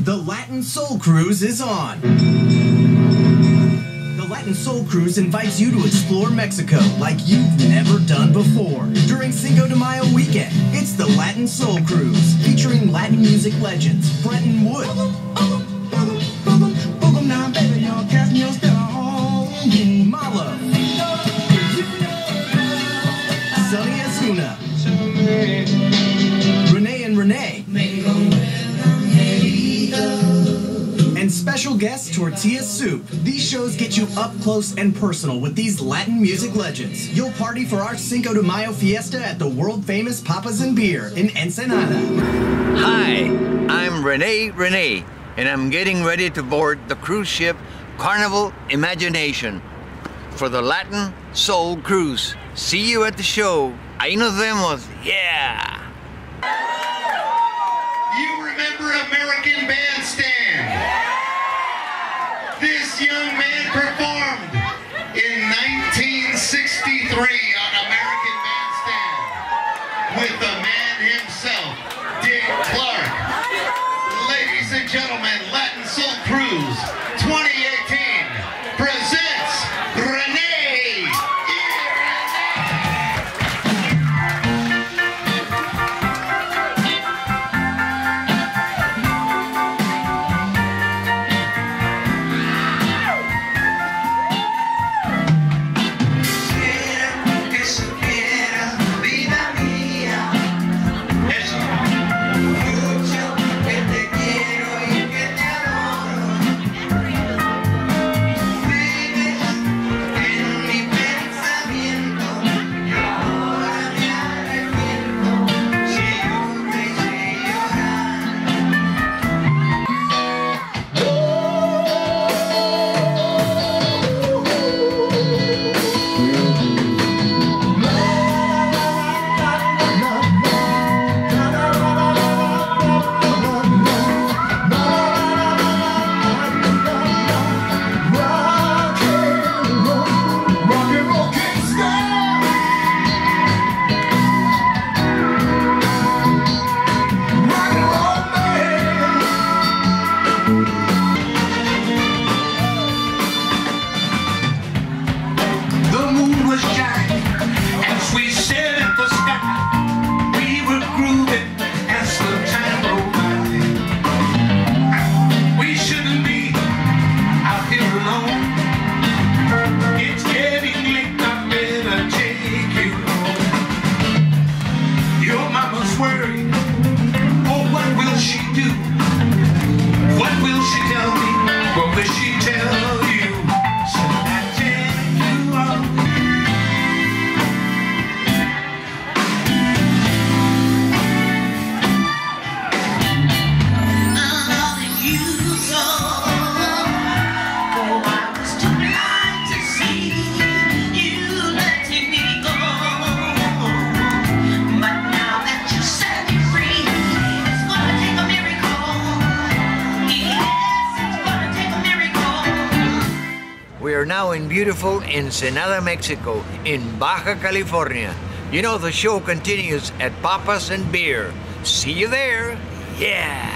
The Latin Soul Cruise is on. The Latin Soul Cruise invites you to explore Mexico like you've never done before. During Cinco de Mayo weekend, it's the Latin Soul Cruise, featuring Latin music legends Brenton Wood, Malo, Sonny Asuna, Renee and Renee, and special guest Tortilla Soup. These shows get you up close and personal with these Latin music legends. You'll party for our Cinco de Mayo fiesta at the world-famous Papas and Beer in Ensenada. Hi, I'm Renee, and I'm getting ready to board the cruise ship Carnival Imagination for the Latin Soul Cruise. See you at the show. Ahí nos vemos. Yeah! You remember American Bandstand? This young man performed in 1963 on American Bandstand with the man himself, Dick Clark. Ladies and gentlemen, Latin Soul Cruise 2018 presents Renee. We are now in beautiful Ensenada, Mexico, in Baja California. You know, the show continues at Papas and Beer. See you there. Yeah!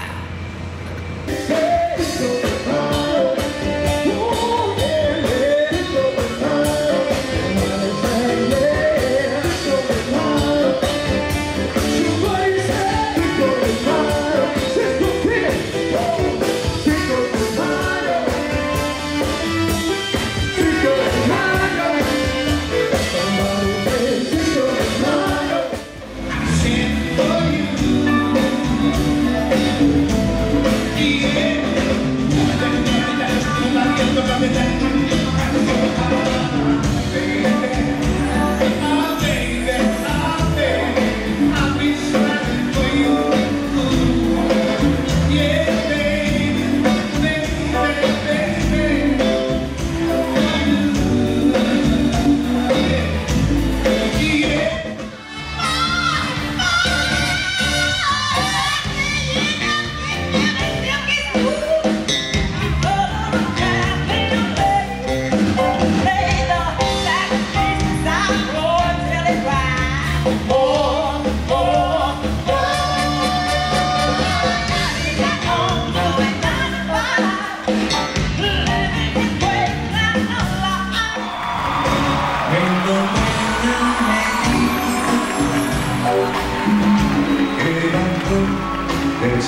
Hey!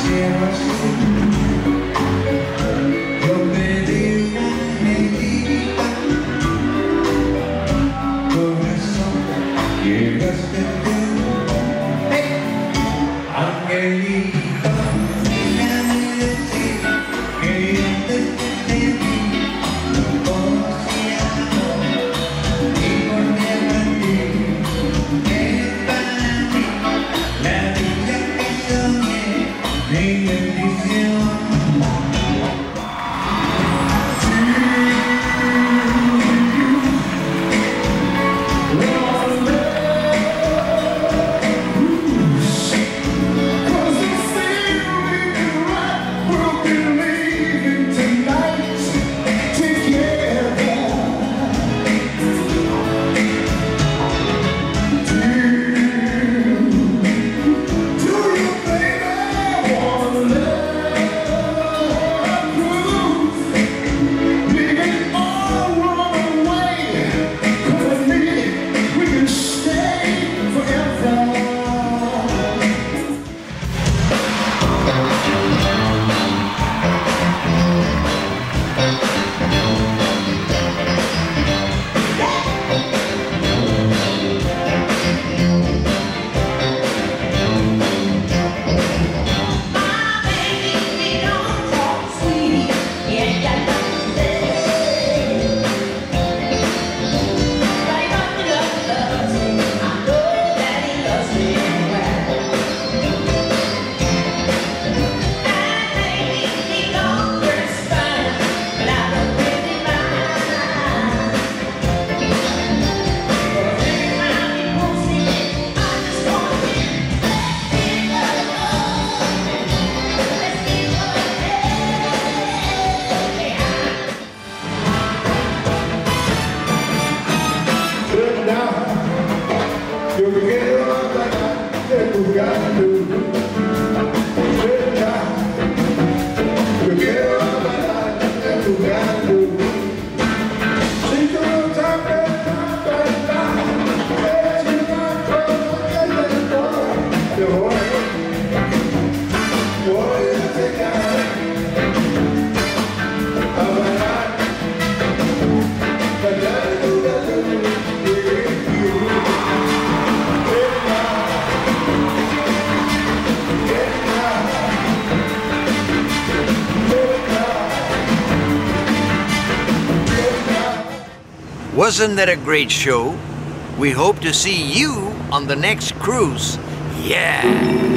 Wasn't that a great show? We hope to see you on the next cruise. Yeah!